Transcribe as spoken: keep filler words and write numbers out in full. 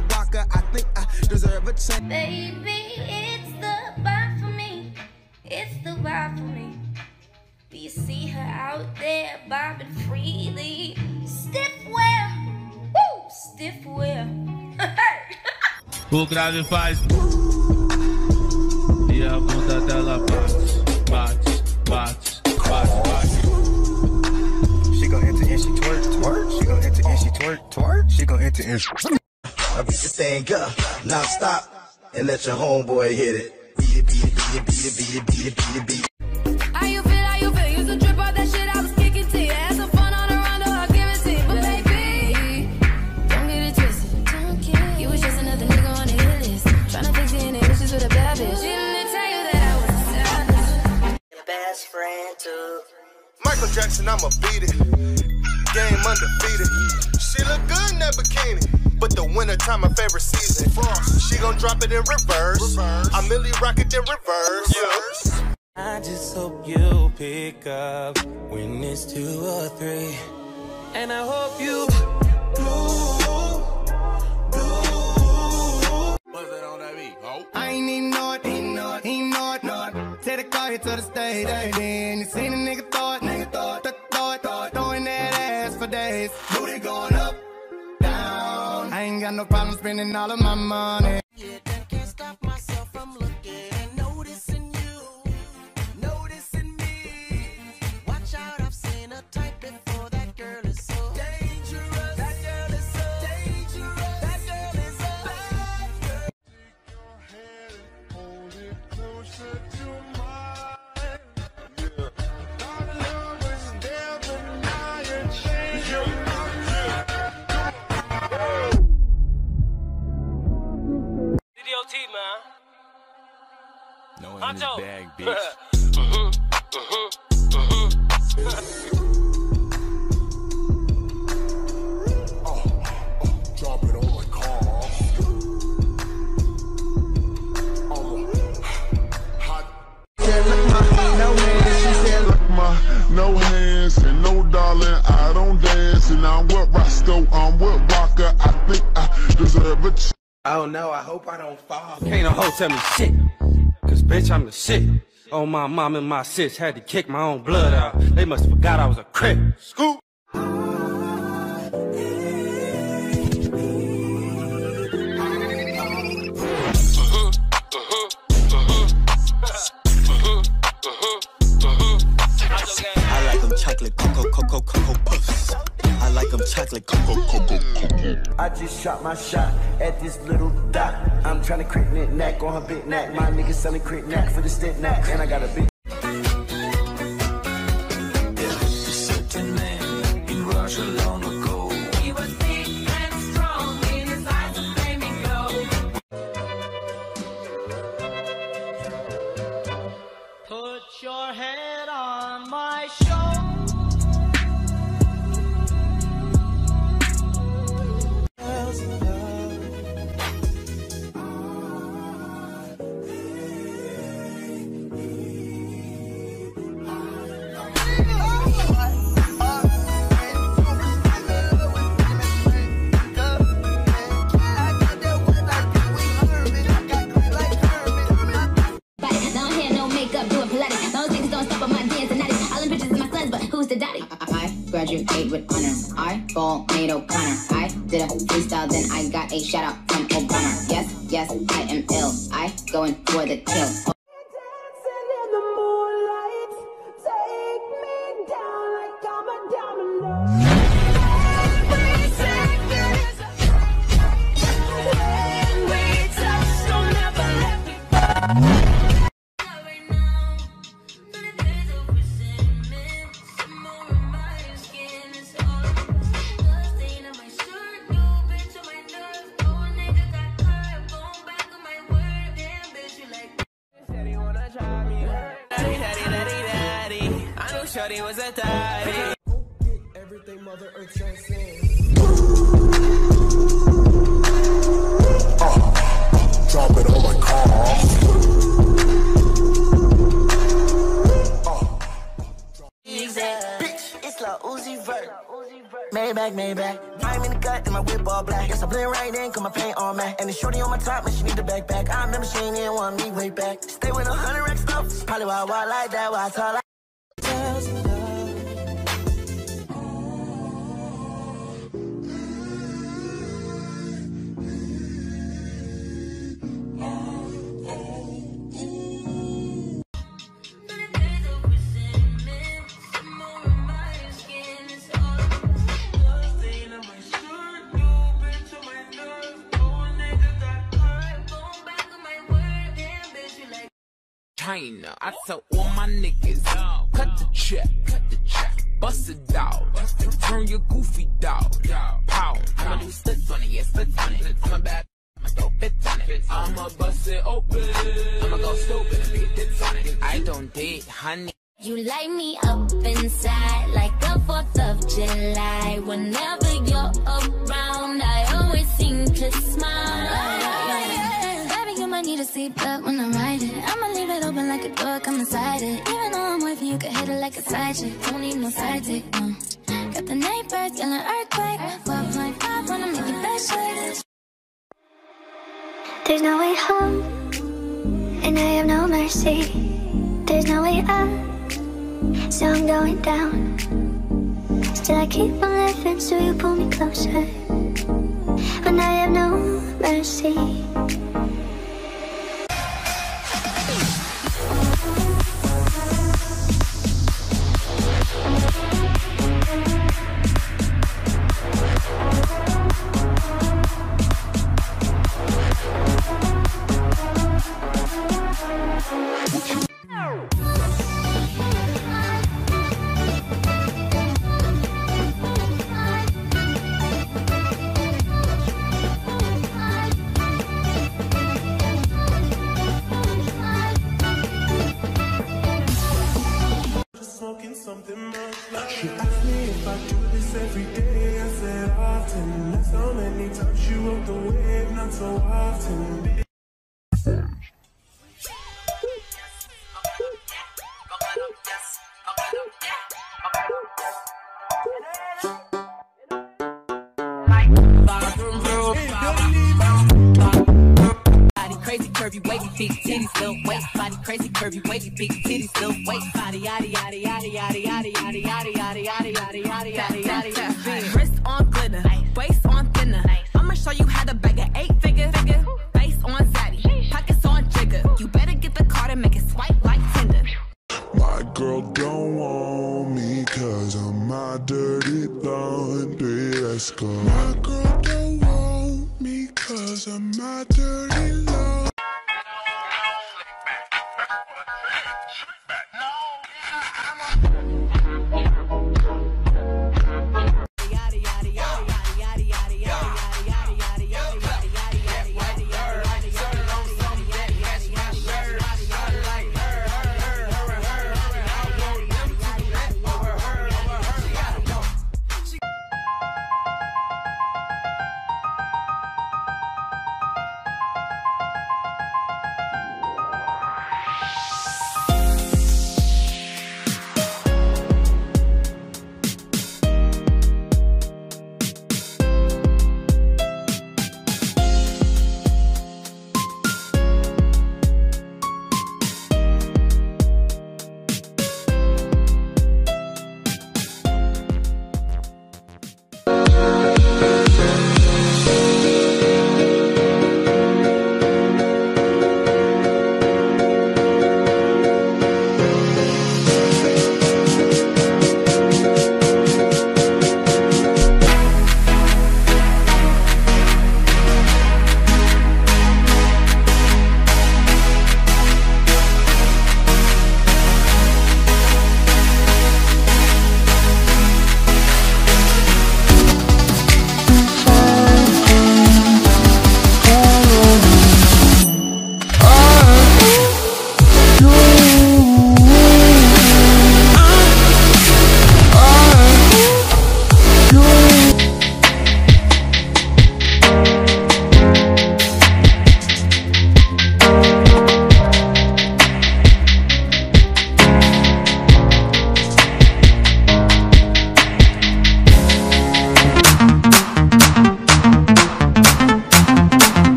whip walker. I think I deserve a chance. Baby, it's the vibe for me. It's the vibe for me. Do you see her out there bobbing freely? Stiff wear, woo, stiff wear. O grave faz e a bunda dela bate, bate, bate, bate, bate. She gon' enter and she twerk, twerk. She gon' enter and she twerk, twerk. She gon' enter and she. I beat this thing up, now stop, and let your homeboy hit it. Beat it, beat it, beat it, beat it, beat it, beat it, beat it, beat it. How you feel? How you feel? Used to drip out that shit I was kicking to you. Had some fun on the round, I'll give it to you. But baby, don't get it twisted. Don't get you was just another nigga on the hit list. Tryna fix your issues with a bad bitch. Didn't tell you that I was a savage. Your best friend too. Michael Jackson, I'ma beat it. Game undefeated. She look good in that bikini. But the winter time, my favorite season. Frost. She gon' drop it in reverse. reverse. I Millie rock it in reverse. reverse. I just hope you pick up when it's two or three. And I hope you do, do. What's that on that beat? Oh. I ain't even know it, ain't know it, ain't know it, know it. Take the car here to the stage, then you seen a nigga throw it, nigga throw it, throw it, throw it, throwing that ass for days. Booty going up, down. I ain't got no problem spending all of my money. Yeah, I can't stop myself from looking and noticing you, noticing me. Watch out, I've seen a type before. That girl is so dangerous. That girl is so dangerous. That girl is so bad girl. Take your hand and hold it closer to mine. Yeah. Our love is there, but now you're changing. D O T, man. No in this bag, bitch. uh-huh, uh-huh, uh-huh. Oh, oh, drop it on my car. Oh, hot. Said, look, my, no hands. She said, look, my, no hands and no darling. I don't dance and I'm with Roscoe. I'm with Rocker. I think I deserve a ch- oh no, I hope I don't fall. Can't no hoe tell me shit, cause bitch I'm the shit. Oh, my mom and my sis had to kick my own blood out. They must have forgot I was a crip. Scoop. I like them chocolate cocoa, cocoa, cocoa puffs. I like them chocolate cocoa, cocoa, cocoa. I just shot my shot at this little dot. I'm trying to crit knit knack on her big knack. My niggas selling crit knack for the stick knack, and I got a big. Put your head on my shoulder. Graduate with honors. I ball made O'Connor. I did a freestyle, then I got a shout out from O'Connor. Yes, yes, I am ill. I going for the kill. Shorty was a daddy. Everything Mother Earth transcends. Uh, drop it on my car. Bitch, it's La Uzi Vert. Maybach, Maybach. I'm in the gut and my whip all black. Guess I blend right in, cause my paint on man. And the shorty on my top, man, she need the backpack. I remember she ain't even want me way back. Stay with a hundred racks stuff. Probably why I walk like that, why I talk like China, I tell all my niggas, cut the check, cut the check, bust it out, turn your goofy dog, pow. I'ma do splits on it, yeah, splits on it. I'm a bad, I'ma throw bits on it. I'ma bust it open, I'ma go stupid and get tits on it. I don't date, honey. You light me up inside like the fourth of July. Whenever you're around, I always seem to smile. Baby, you might need a seatbelt when I'm riding. I'ma leave it open like a door, come inside it. Even though I'm waving, you can hit it like a side chick. Don't need no side dick, no. Got the neighbors yelling earthquake. twelve point five when I'm making that shit. There's no way home, and I have no mercy. There's no way up, so I'm going down. Still I keep on living, so you pull me closer. When I have no mercy. She asked me if I do this every day. I said often. That's how many times you rode the wave, not so often. Crazy curvy wavy big titties, little waist body. Crazy curvy wavy big titties, little waist body. Yaddy yaddy yaddy yaddy yaddy yaddy yaddy yaddy yaddy yaddy yaddy yaddy yaddy yaddy. Wrist on glitter, waist on thinner. I'ma show you how to bag an eight figure. Face on zaddy, pockets on jigger. You better get the card and make it swipe like Tinder. My girl don't want me cause I'm my dirty laundry. Let's go. My girl don't want me cause I'm my dirty laundry.